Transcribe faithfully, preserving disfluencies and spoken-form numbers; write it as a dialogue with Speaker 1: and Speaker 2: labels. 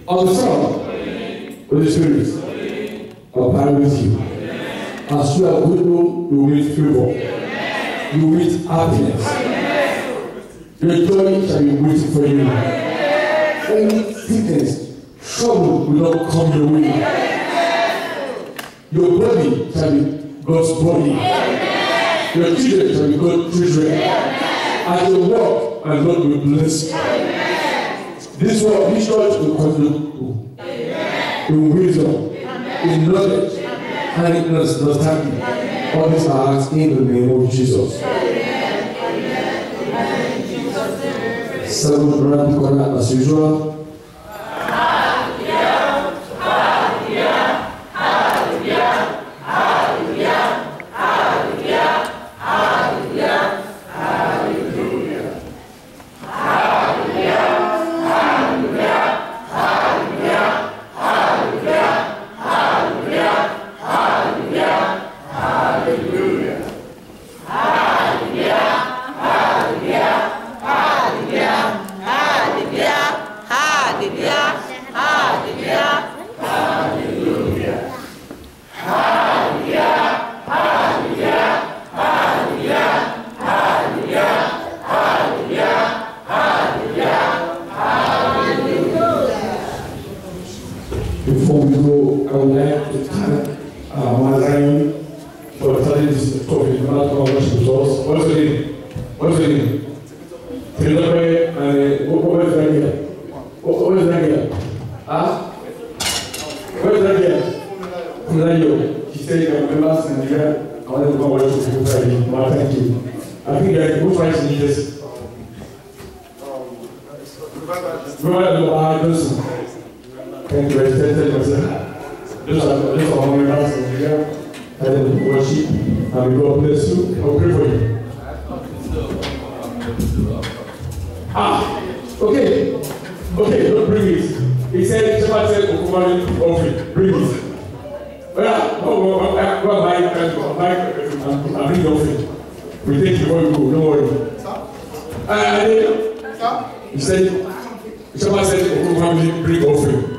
Speaker 1: of the Son, of the Spirit, abide with you. As you are good, you will meet favor. You will meet happiness. Your joy shall be waiting for you. Any sickness, trouble will not come your way. Your body shall be God's body. Your children shall be God's children. As you walk, and God will bless you. This world, this church will continue in wisdom, in knowledge, and in understanding. All these are asked in the name of Jesus. Seven around the corner as usual. Before we go, I would like to thank uh, Mazarin for telling this topic. Not how much it was. What's the name? What's the name? Three and what is that here? What is that here? Ah? What is that here? Kunayo. She said, I remember Nigeria. I want to go watch the people Friday. Well, thank you. I think that who finds in this? Remember the I Johnson. Thank you, extended myself. Those are those are my members in here. And then worship. And may God bless you. I'll pray for you. Ah, okay. Okay, don't bring it. He said, Shepherd said, Okumari offering. Bring it. Well, go go go buy and bring the offering. We take it before you go, don't worry. Uh, he said, Shepherd said, Okumari bring offering.